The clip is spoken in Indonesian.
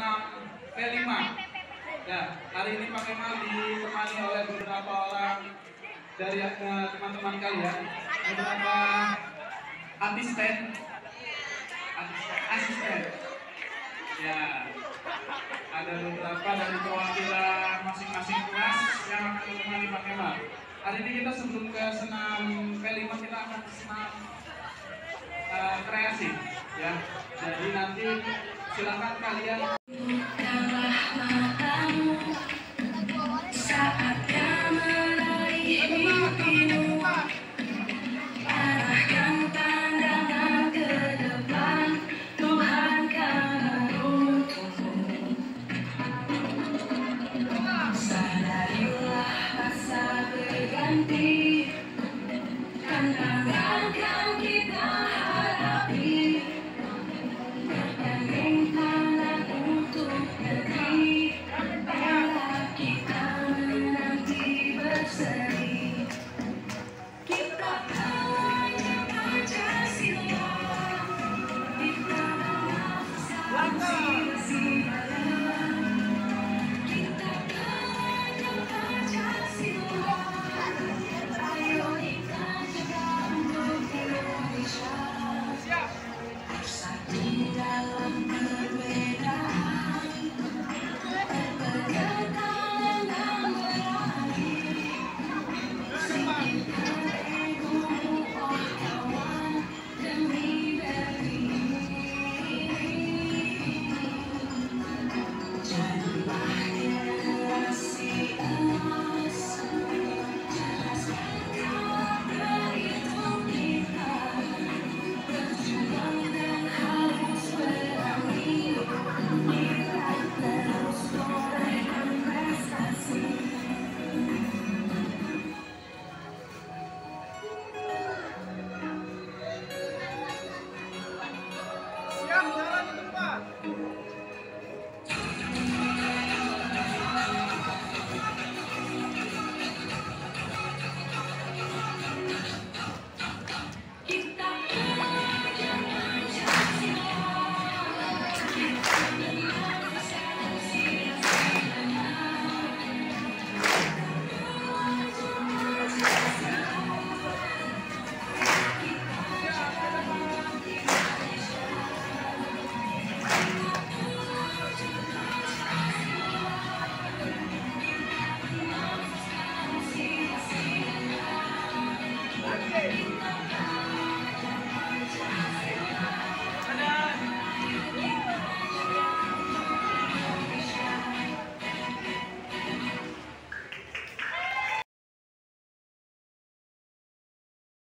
senam P5. Ya, hari ini Pak Kemal ditemani oleh beberapa orang dari teman-teman kalian, beberapa asisten. Ya, ada beberapa dari perwakilan masing-masing kelas yang akan menemani Pak Kemal. Hari ini kita sebelum ke senam P5 kita akan senam kreasi, ya. Jadi nanti silakan kalian.